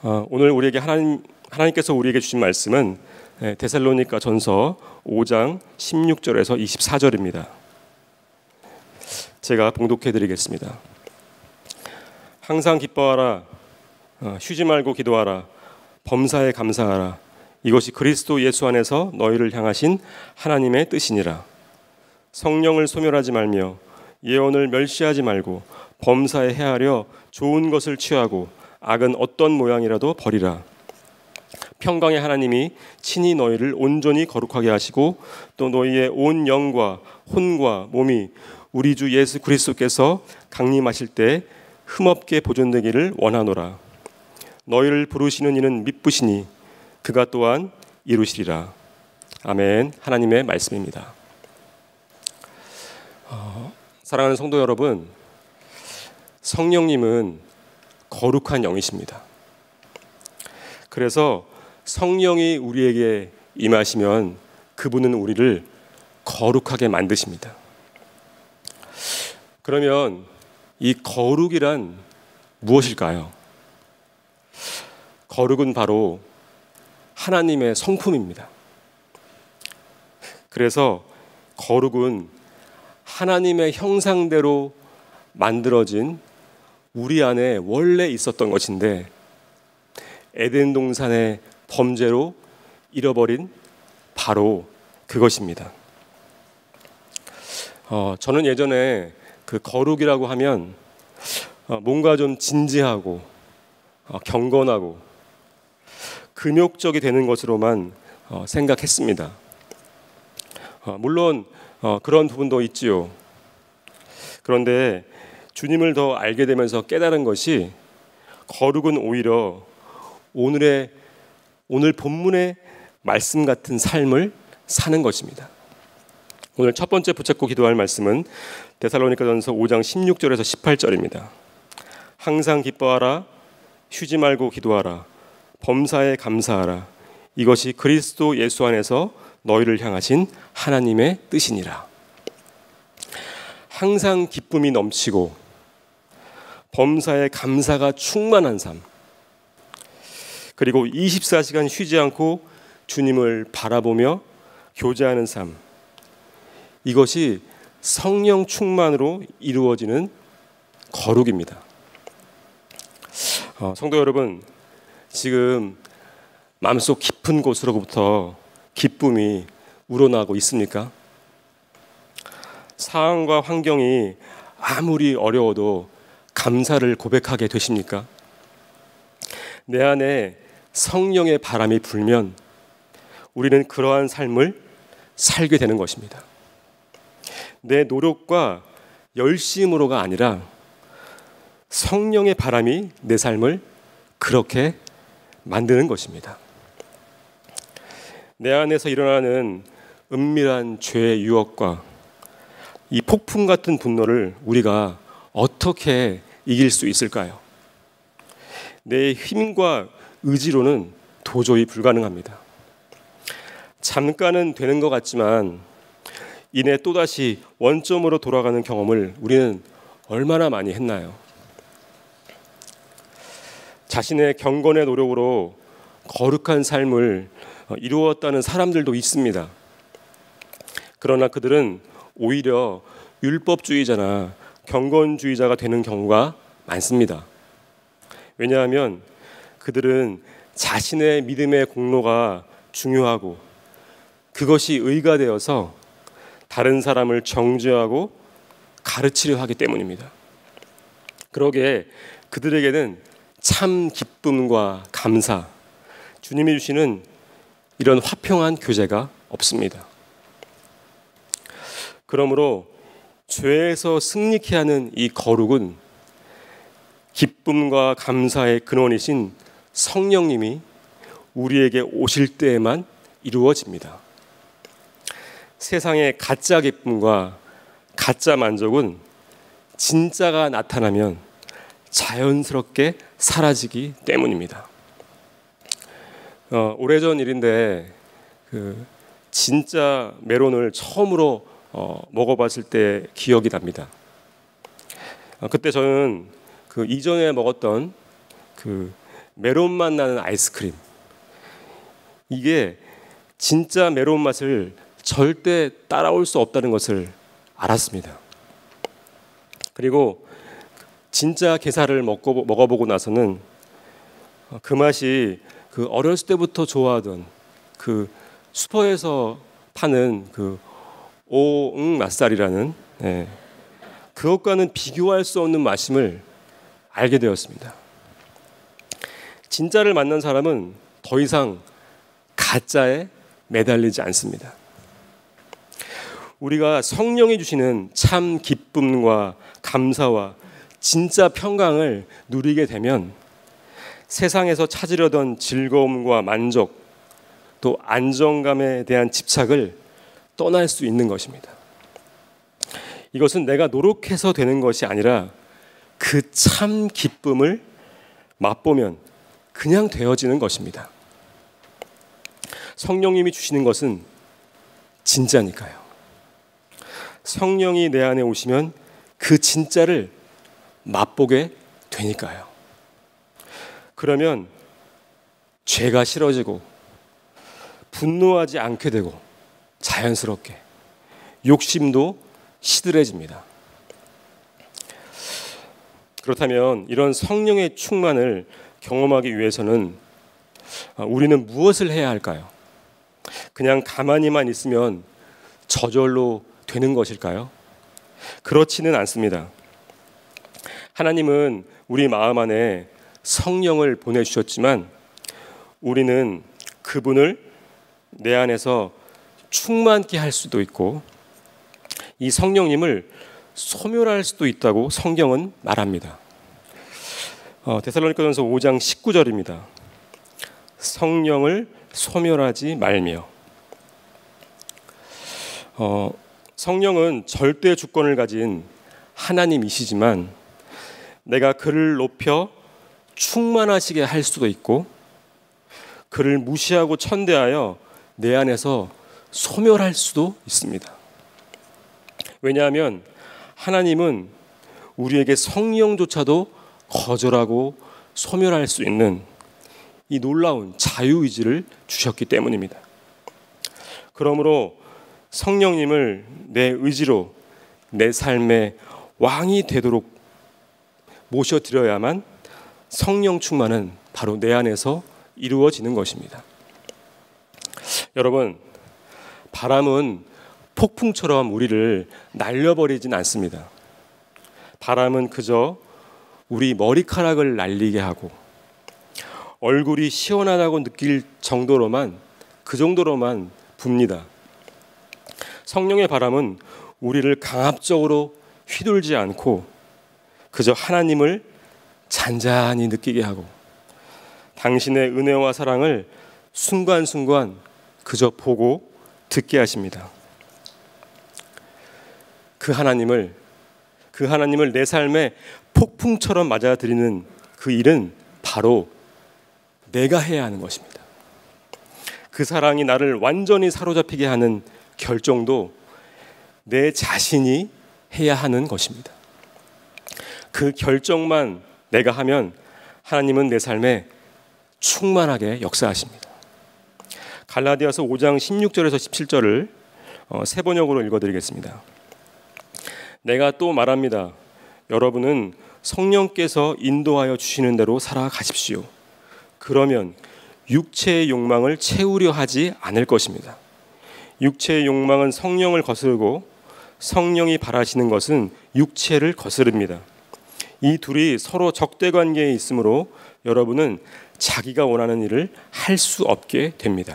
오늘 우리에게 하나님께서 우리에게 주신 말씀은 데살로니가 전서 5장 16절에서 24절입니다. 제가 봉독해 드리겠습니다. 항상 기뻐하라, 쉬지 말고 기도하라, 범사에 감사하라. 이것이 그리스도 예수 안에서 너희를 향하신 하나님의 뜻이니라. 성령을 소멸하지 말며 예언을 멸시하지 말고 범사에 헤아려 좋은 것을 취하고 악은 어떤 모양이라도 버리라. 평강의 하나님이 친히 너희를 온전히 거룩하게 하시고 또 너희의 온 영과 혼과 몸이 우리 주 예수 그리스도께서 강림하실 때 흠없게 보존되기를 원하노라. 너희를 부르시는 이는 미쁘시니 그가 또한 이루시리라. 아멘. 하나님의 말씀입니다. 사랑하는 성도 여러분, 성령님은 거룩한 영이십니다. 그래서 성령이 우리에게 임하시면 그분은 우리를 거룩하게 만드십니다. 그러면 이 거룩이란 무엇일까요? 거룩은 바로 하나님의 성품입니다. 그래서 거룩은 하나님의 형상대로 만들어진 우리 안에 원래 있었던 것인데 에덴 동산의 범죄로 잃어버린 바로 그것입니다. 저는 예전에 그 거룩이라고 하면 뭔가 좀 진지하고 경건하고 금욕적이 되는 것으로만 생각했습니다. 물론 그런 부분도 있지요. 그런데 주님을 더 알게 되면서 깨달은 것이 거룩은 오히려 오늘 본문의 말씀 같은 삶을 사는 것입니다. 오늘 첫 번째 붙잡고 기도할 말씀은 데살로니가전서 5장 16절에서 18절입니다. 항상 기뻐하라, 쉬지 말고 기도하라, 범사에 감사하라. 이것이 그리스도 예수 안에서 너희를 향하신 하나님의 뜻이니라. 항상 기쁨이 넘치고 범사에 감사가 충만한 삶, 그리고 24시간 쉬지 않고 주님을 바라보며 교제하는 삶, 이것이 성령 충만으로 이루어지는 거룩입니다. 성도 여러분, 지금 마음속 깊은 곳으로부터 기쁨이 우러나고 있습니까? 상황과 환경이 아무리 어려워도 감사를 고백하게 되십니까? 내 안에 성령의 바람이 불면 우리는 그러한 삶을 살게 되는 것입니다. 내 노력과 열심으로가 아니라 성령의 바람이 내 삶을 그렇게 만드는 것입니다. 내 안에서 일어나는 은밀한 죄의 유혹과 이 폭풍 같은 분노를 우리가 어떻게 이길 수 있을까요? 내 힘과 의지로는 도저히 불가능합니다. 잠깐은 되는 것 같지만 이내 또다시 원점으로 돌아가는 경험을 우리는 얼마나 많이 했나요? 자신의 경건의 노력으로 거룩한 삶을 이루었다는 사람들도 있습니다. 그러나 그들은 오히려 율법주의자나 경건주의자가 되는 경우가 많습니다. 왜냐하면 그들은 자신의 믿음의 공로가 중요하고 그것이 의가 되어서 다른 사람을 정죄하고 가르치려 하기 때문입니다. 그러기에 그들에게는 참 기쁨과 감사, 주님이 주시는 이런 화평한 교제가 없습니다. 그러므로 죄에서 승리케 하는 이 거룩은 기쁨과 감사의 근원이신 성령님이 우리에게 오실 때에만 이루어집니다. 세상의 가짜 기쁨과 가짜 만족은 진짜가 나타나면 자연스럽게 사라지기 때문입니다. 오래전 일인데 진짜 메론을 처음으로 먹어봤을 때 기억이 납니다. 그때 저는 그 이전에 먹었던 그 메론 맛 나는 아이스크림. 이게 진짜 메론 맛을 절대 따라올 수 없다는 것을 알았습니다. 그리고 진짜 게살을 먹어보고 나서는 그 맛이 그 어렸을 때부터 좋아하던 그 슈퍼에서 파는 그 오응 맛살이라는 그것과는 비교할 수 없는 맛임을 알게 되었습니다. 진짜를 만난 사람은 더 이상 가짜에 매달리지 않습니다. 우리가 성령이 주시는 참 기쁨과 감사와 진짜 평강을 누리게 되면 세상에서 찾으려던 즐거움과 만족, 또 안정감에 대한 집착을 떠날 수 있는 것입니다. 이것은 내가 노력해서 되는 것이 아니라 그 참 기쁨을 맛보면 그냥 되어지는 것입니다. 성령님이 주시는 것은 진짜니까요. 성령이 내 안에 오시면 그 진짜를 맛보게 되니까요. 그러면 죄가 싫어지고 분노하지 않게 되고 자연스럽게 욕심도 시들해집니다. 그렇다면 이런 성령의 충만을 경험하기 위해서는 우리는 무엇을 해야 할까요? 그냥 가만히만 있으면 저절로 되는 것일까요? 그렇지는 않습니다. 하나님은 우리 마음 안에 성령을 보내주셨지만 우리는 그분을 내 안에서 충만케 할 수도 있고 이 성령님을 소멸할 수도 있다고 성경은 말합니다. 데살로니가전서 5장 19절입니다. 성령을 소멸하지 말며. 성령은 절대 주권을 가진 하나님이시지만 내가 그를 높여 충만하시게 할 수도 있고 그를 무시하고 천대하여 내 안에서 소멸할 수도 있습니다. 왜냐하면 하나님은 우리에게 성령조차도 거절하고 소멸할 수 있는 이 놀라운 자유의지를 주셨기 때문입니다. 그러므로 성령님을 내 의지로 내 삶의 왕이 되도록 모셔드려야만 성령 충만은 바로 내 안에서 이루어지는 것입니다. 여러분, 바람은 폭풍처럼 우리를 날려버리진 않습니다. 바람은 그저 우리 머리카락을 날리게 하고 얼굴이 시원하다고 느낄 정도로만 그 정도로만 붑니다. 성령의 바람은 우리를 강압적으로 휘둘지 않고 그저 하나님을 잔잔히 느끼게 하고 당신의 은혜와 사랑을 순간순간 그저 보고 듣게 하십니다. 그 하나님을 내 삶에 폭풍처럼 맞아들이는 그 일은 바로 내가 해야 하는 것입니다. 그 사랑이 나를 완전히 사로잡히게 하는 결정도 내 자신이 해야 하는 것입니다. 그 결정만 내가 하면 하나님은 내 삶에 충만하게 역사하십니다. 갈라디아서 5장 16절에서 17절을 세 번역으로 읽어드리겠습니다. 내가 또 말합니다. 여러분은 성령께서 인도하여 주시는 대로 살아가십시오. 그러면 육체의 욕망을 채우려 하지 않을 것입니다. 육체의 욕망은 성령을 거스르고 성령이 바라시는 것은 육체를 거스릅니다. 이 둘이 서로 적대 관계에 있으므로 여러분은 자기가 원하는 일을 할 수 없게 됩니다.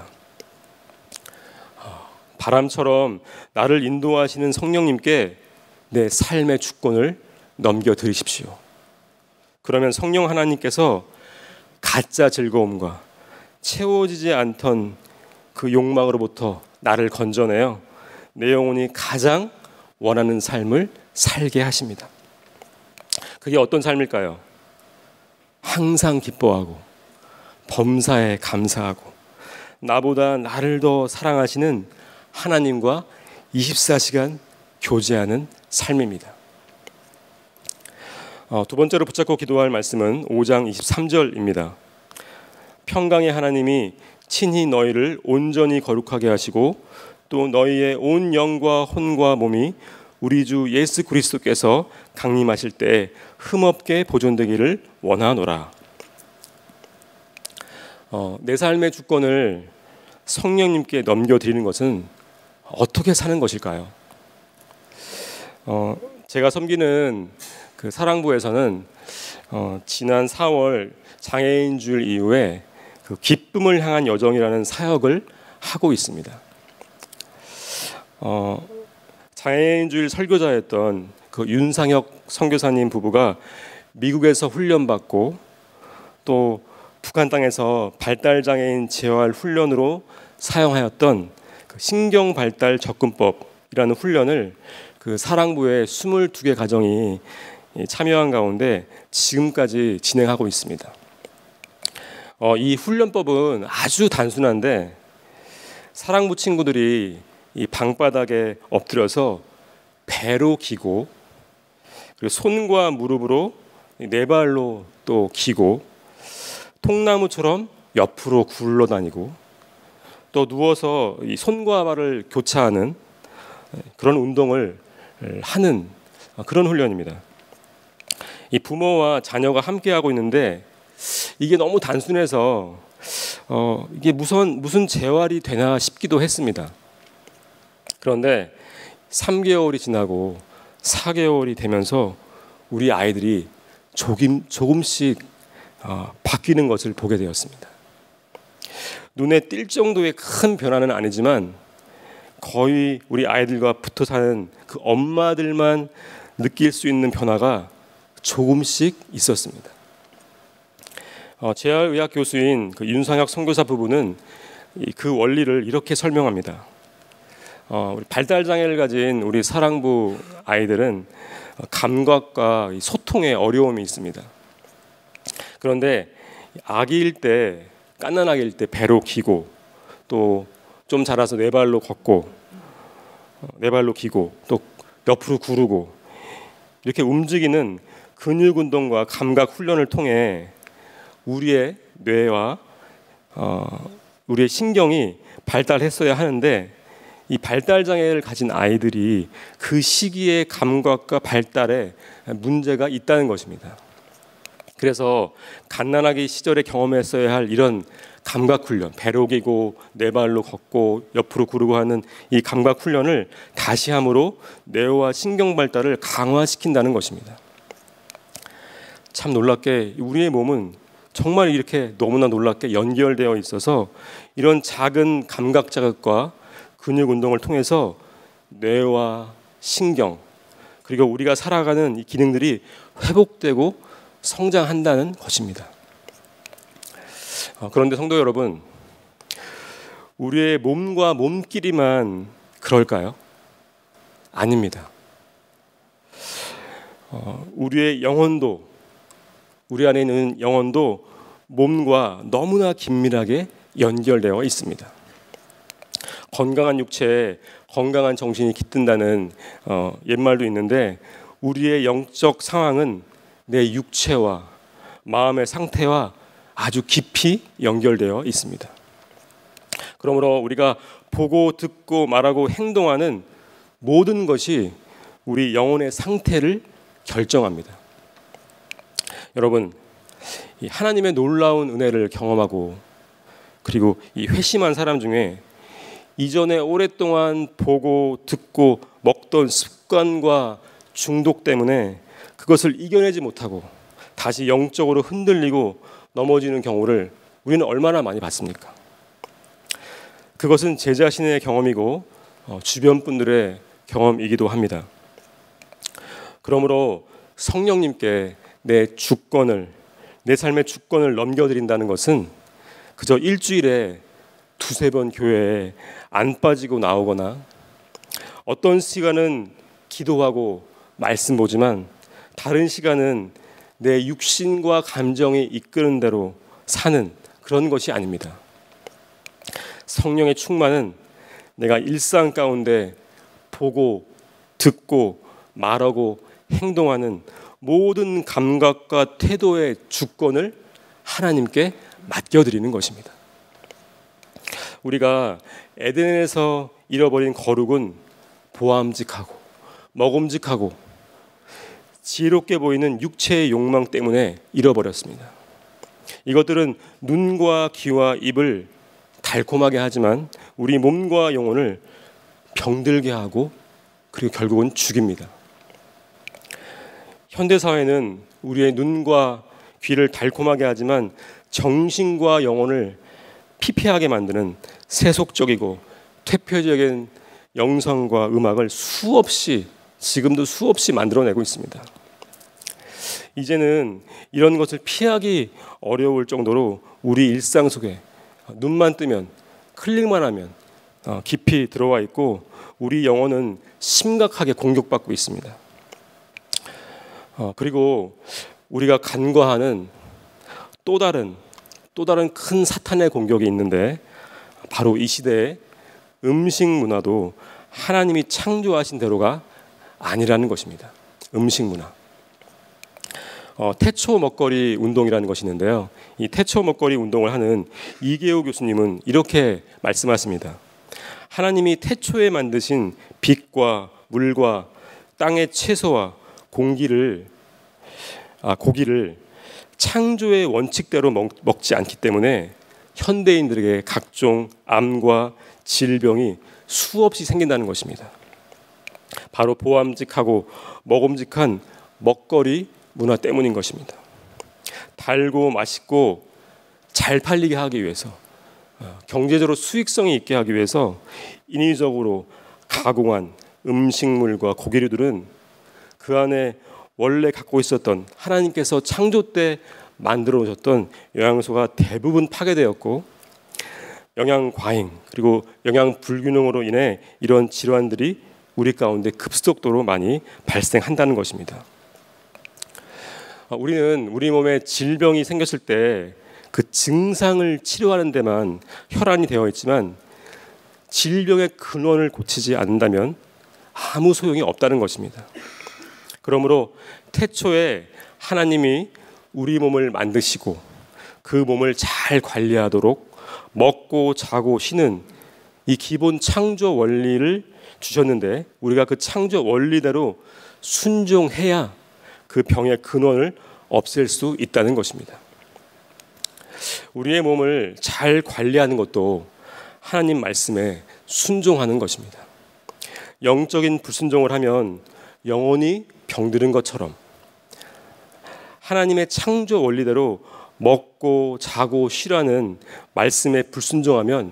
바람처럼 나를 인도하시는 성령님께 내 삶의 주권을 넘겨드리십시오. 그러면 성령 하나님께서 가짜 즐거움과 채워지지 않던 그 욕망으로부터 나를 건져내어 내 영혼이 가장 원하는 삶을 살게 하십니다. 그게 어떤 삶일까요? 항상 기뻐하고 범사에 감사하고 나보다 나를 더 사랑하시는 하나님과 24시간 교제하는 삶입니다. 두 번째로 붙잡고 기도할 말씀은 5장 23절입니다. 평강의 하나님이 친히 너희를 온전히 거룩하게 하시고 또 너희의 온 영과 혼과 몸이 우리 주 예수 그리스도께서 강림하실 때 흠없게 보존되기를 원하노라. 내 삶의 주권을 성령님께 넘겨드리는 것은 어떻게 사는 것일까요? 제가 섬기는 그 사랑부에서는 지난 4월 장애인 주일 이후에 그 기쁨을 향한 여정이라는 사역을 하고 있습니다. 장애인 주일 설교자였던 그 윤상혁 선교사님 부부가 미국에서 훈련받고 또 북한 땅에서 발달 장애인 재활 훈련으로 사용하였던 그 신경 발달 접근법이라는 훈련을 그 사랑부의 22개 가정이 참여한 가운데 지금까지 진행하고 있습니다. 이 훈련법은 아주 단순한데 사랑부 친구들이 이 방바닥에 엎드려서 배로 기고 그리고 손과 무릎으로 네 발로 또 기고 통나무처럼 옆으로 굴러다니고 또 누워서 이 손과 발을 교차하는 그런 운동을 하는 그런 훈련입니다. 이 부모와 자녀가 함께하고 있는데 이게 너무 단순해서 이게 무슨 재활이 되나 싶기도 했습니다. 그런데 3개월이 지나고 4개월이 되면서 우리 아이들이 조금씩 바뀌는 것을 보게 되었습니다. 눈에 띌 정도의 큰 변화는 아니지만 거의 우리 아이들과 붙어 사는 그 엄마들만 느낄 수 있는 변화가 조금씩 있었습니다. 재활의학 교수인 그 윤상혁 선교사 부부는 그 원리를 이렇게 설명합니다. 우리 발달 장애를 가진 우리 사랑부 아이들은 감각과 소통에 어려움이 있습니다. 그런데 아기일 때, 갓난아기일 때 배로 기고 또 좀 자라서 네 발로 걷고 네 발로 기고 또 옆으로 구르고 이렇게 움직이는 근육 운동과 감각 훈련을 통해 우리의 뇌와 우리의 신경이 발달했어야 하는데 이 발달 장애를 가진 아이들이 그 시기의 감각과 발달에 문제가 있다는 것입니다. 그래서 갓난아기 시절에 경험했어야 할 이런 감각 훈련, 배로 기고 네 발로 걷고 옆으로 구르고 하는 이 감각 훈련을 다시 함으로 뇌와 신경 발달을 강화시킨다는 것입니다. 참 놀랍게 우리의 몸은 정말 이렇게 너무나 놀랍게 연결되어 있어서 이런 작은 감각 자극과 근육 운동을 통해서 뇌와 신경 그리고 우리가 살아가는 이 기능들이 회복되고 성장한다는 것입니다. 그런데 성도 여러분, 우리의 몸과 몸끼리만 그럴까요? 아닙니다. 우리의 영혼도, 우리 안에 있는 영혼도 몸과 너무나 긴밀하게 연결되어 있습니다. 건강한 육체에 건강한 정신이 깃든다는 옛말도 있는데 우리의 영적 상황은 내 육체와 마음의 상태와 아주 깊이 연결되어 있습니다. 그러므로 우리가 보고 듣고 말하고 행동하는 모든 것이 우리 영혼의 상태를 결정합니다. 여러분, 이 하나님의 놀라운 은혜를 경험하고 그리고 이 회심한 사람 중에 이전에 오랫동안 보고 듣고 먹던 습관과 중독 때문에 그것을 이겨내지 못하고 다시 영적으로 흔들리고 넘어지는 경우를 우리는 얼마나 많이 봤습니까? 그것은 제 자신의 경험이고 주변 분들의 경험이기도 합니다. 그러므로 성령님께 내 삶의 주권을 넘겨드린다는 것은 그저 일주일에 두세 번 교회에 안 빠지고 나오거나 어떤 시간은 기도하고 말씀 보지만 다른 시간은 내 육신과 감정이 이끄는 대로 사는 그런 것이 아닙니다. 성령의 충만은 내가 일상 가운데 보고 듣고 말하고 행동하는 모든 감각과 태도의 주권을 하나님께 맡겨드리는 것입니다. 우리가 에덴에서 잃어버린 거룩은 보암직하고 먹음직하고 지혜롭게 보이는 육체의 욕망 때문에 잃어버렸습니다. 이것들은 눈과 귀와 입을 달콤하게 하지만 우리 몸과 영혼을 병들게 하고 그리고 결국은 죽입니다. 현대사회는 우리의 눈과 귀를 달콤하게 하지만 정신과 영혼을 피폐하게 만드는 세속적이고 퇴폐적인 영상과 음악을 지금도 수없이 만들어내고 있습니다. 이제는 이런 것을 피하기 어려울 정도로 우리 일상 속에 눈만 뜨면 클릭만 하면 깊이 들어와 있고 우리 영혼은 심각하게 공격받고 있습니다. 그리고 우리가 간과하는 또 다른 큰 사탄의 공격이 있는데 바로 이 시대의 음식 문화도 하나님이 창조하신 대로가 아니라는 것입니다. 음식 문화. 태초 먹거리 운동이라는 것이 있는데요. 이 태초 먹거리 운동을 하는 이계호 교수님은 이렇게 말씀하십니다. 하나님이 태초에 만드신 빛과 물과 땅의 채소와 고기를 창조의 원칙대로 먹지 않기 때문에 현대인들에게 각종 암과 질병이 수없이 생긴다는 것입니다. 바로 보암직하고 먹음직한 먹거리 문화 때문인 것입니다. 달고 맛있고 잘 팔리게 하기 위해서 경제적으로 수익성이 있게 하기 위해서 인위적으로 가공한 음식물과 고기류들은 그 안에 원래 갖고 있었던 하나님께서 창조 때 만들어 오셨던 영양소가 대부분 파괴되었고 영양 과잉 그리고 영양 불균형으로 인해 이런 질환들이 우리 가운데 급속도로 많이 발생한다는 것입니다. 우리는 우리 몸에 질병이 생겼을 때 그 증상을 치료하는 데만 혈안이 되어 있지만 질병의 근원을 고치지 않는다면 아무 소용이 없다는 것입니다. 그러므로 태초에 하나님이 우리 몸을 만드시고 그 몸을 잘 관리하도록 먹고 자고 쉬는 이 기본 창조 원리를 주셨는데 우리가 그 창조 원리대로 순종해야 그 병의 근원을 없앨 수 있다는 것입니다. 우리의 몸을 잘 관리하는 것도 하나님 말씀에 순종하는 것입니다. 영적인 불순종을 하면 영혼이 병드는 것처럼 하나님의 창조 원리대로 먹고 자고 쉬라는 말씀에 불순종하면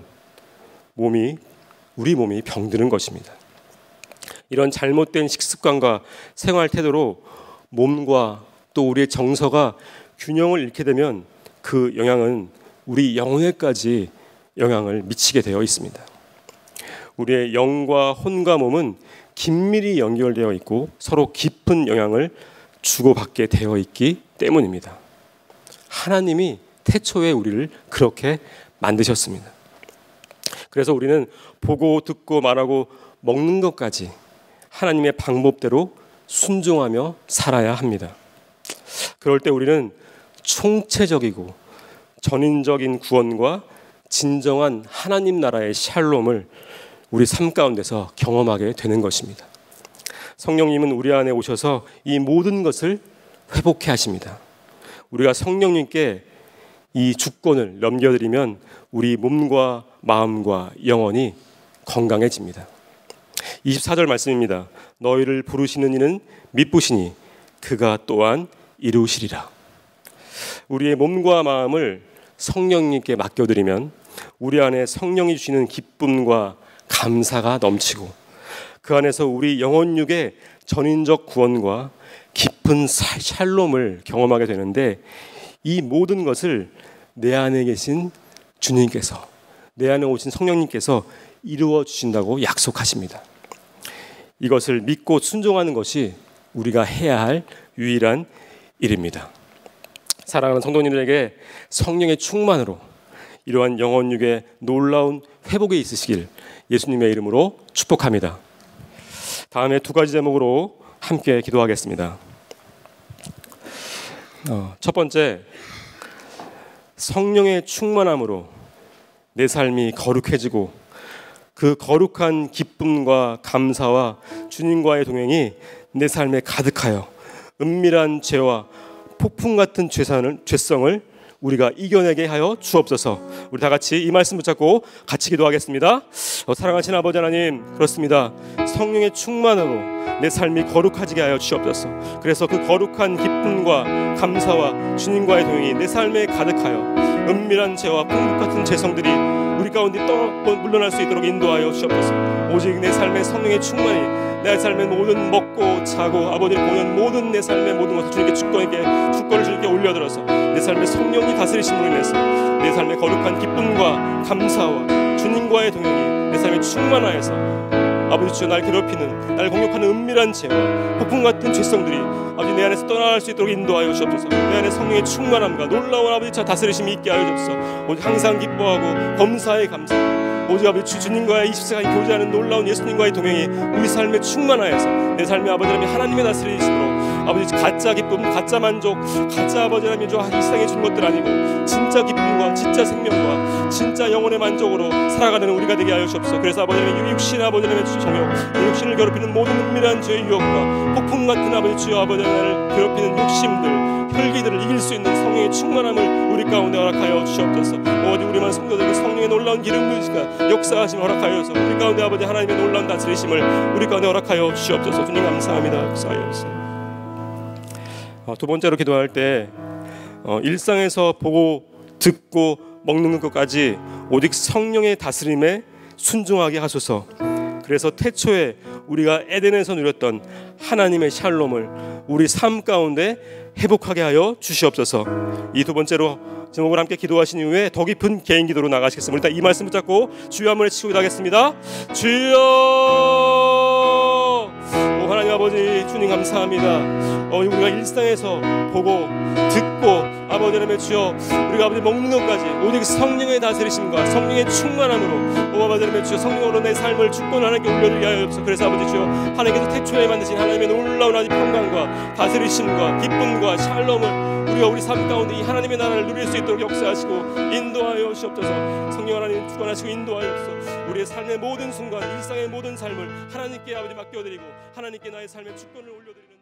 우리 몸이 병드는 것입니다. 이런 잘못된 식습관과 생활 태도로 몸과 또 우리의 정서가 균형을 잃게 되면 그 영향은 우리 영혼에까지 영향을 미치게 되어 있습니다. 우리의 영과 혼과 몸은 긴밀히 연결되어 있고 서로 깊은 영향을 주고받게 되어 있기 때문입니다. 하나님이 태초에 우리를 그렇게 만드셨습니다. 그래서 우리는 보고 듣고 말하고 먹는 것까지 하나님의 방법대로 순종하며 살아야 합니다. 그럴 때 우리는 총체적이고 전인적인 구원과 진정한 하나님 나라의 샬롬을 우리 삶 가운데서 경험하게 되는 것입니다. 성령님은 우리 안에 오셔서 이 모든 것을 회복해 하십니다. 우리가 성령님께 이 주권을 넘겨드리면 우리 몸과 마음과 영혼이 건강해집니다. 24절 말씀입니다. 너희를 부르시는 이는 미쁘시니 그가 또한 이루시리라. 우리의 몸과 마음을 성령님께 맡겨드리면 우리 안에 성령이 주시는 기쁨과 감사가 넘치고 그 안에서 우리 영혼육의 전인적 구원과 깊은 샬롬을 경험하게 되는데 이 모든 것을 내 안에 계신 주님께서 내 안에 오신 성령님께서 이루어 주신다고 약속하십니다. 이것을 믿고 순종하는 것이 우리가 해야 할 유일한 일입니다. 사랑하는 성도님들에게 성령의 충만으로 이러한 영혼육의 놀라운 회복이 있으시길 예수님의 이름으로 축복합니다. 다음에 두 가지 제목으로 함께 기도하겠습니다. 첫 번째, 성령의 충만함으로 내 삶이 거룩해지고 그 거룩한 기쁨과 감사와 주님과의 동행이 내 삶에 가득하여 은밀한 죄와 폭풍 같은 죄성을 우리가 이겨내게 하여 주옵소서. 우리 다 같이 이 말씀 붙잡고 같이 기도하겠습니다. 사랑하신 아버지 하나님, 그렇습니다. 성령의 충만으로 내 삶이 거룩해지게 하여 주옵소서. 그래서 그 거룩한 기쁨과 감사와 주님과의 동행이 내 삶에 가득하여 은밀한 죄와 풍국 같은 죄성들이 우리 가운데 물러날 수 있도록 인도하여 주옵소서. 오직 내 삶의 성령의 충만이 내 삶의 모든 먹고 자고 아버지를 보는 모든 내 삶의 모든 것을 주님께 주권을 주님께 올려들어서 내 삶의 성령이 다스리심으로 인해서 내 삶의 거룩한 기쁨과 감사와 주님과의 동행이 내 삶에 충만하여서 아버지 주여 날 괴롭히는 날 공격하는 은밀한 죄와 폭풍 같은 죄성들이 아버지 내 안에서 떠나갈 수 있도록 인도하여 주옵소서. 내 안에 성령의 충만함과 놀라운 아버지 저 다스리심이 있게 하여 주옵소서. 오직 항상 기뻐하고 범사에 감사 오직 아버지 주님과의 24시간 교제하는 놀라운 예수님과의 동행이 우리 삶에 충만하여서 내 삶의 아버지 하나님의 다스리심으로 아버지 가짜 기쁨, 가짜 만족, 가짜 아버지 하나님 이 세상에 준 것들 아니고 진짜 기쁨과 진짜 생명과 진짜 영혼의 만족으로 살아가는 우리가 되게 하여 주옵소서. 그래서 아버지 하나님 육신 아버지 하나님의 정욕, 내 육신을 괴롭히는 모든 은밀한 죄의 유혹과 폭풍 같은 아버지 주여 아버지 하나님을 괴롭히는 욕심들 혈기들을 이길 수 있는 성령의 충만함을 우리 가운데 허락하여 주옵소서. 오직 우리만 성도들에게 성령의 놀라운 기름 부으시가 역사하심 허락하여서 우리 가운데 아버지 하나님의 놀라운 다스리심을 우리 가운데 허락하여 주옵소서. 주님 감사합니다. 역사하여서 두 번째로 기도할 때 일상에서 보고 듣고 먹는 것까지 오직 성령의 다스림에 순종하게 하소서. 그래서 태초에 우리가 에덴에서 누렸던 하나님의 샬롬을 우리 삶 가운데 회복하게 하여 주시옵소서. 이 두 번째로 제목을 함께 기도하신 이후에 더 깊은 개인 기도로 나가시겠습니다. 일단 이 말씀 붙잡고 주여 한번 외치고 기도하겠습니다. 주여, 오 하나님 아버지 주님 감사합니다. 우리가 일상에서 보고 듣고 아버지 하나님의 주여 우리가 아버지 먹는 것까지 오직 성령의 다스리심과 성령의 충만함으로 아버지 하나님의 주여 성령으로 내 삶을 주권을 하나님께 올려드리게 하여 주옵소서. 그래서 아버지 주여 하나님께서 태초에 만드신 하나님의 놀라운 아주 평강과 다스리심과 기쁨과 샬롬을 우리가 우리 삶 가운데 이 하나님의 나라를 누릴 수 있도록 역사하시고 인도하여 주옵소서. 성령 하나님 주권하시고 인도하여 주옵소서. 우리의 삶의 모든 순간 일상의 모든 삶을 하나님께 아버지 맡겨드리고 하나님께 나의 삶의 주권을 올려드리는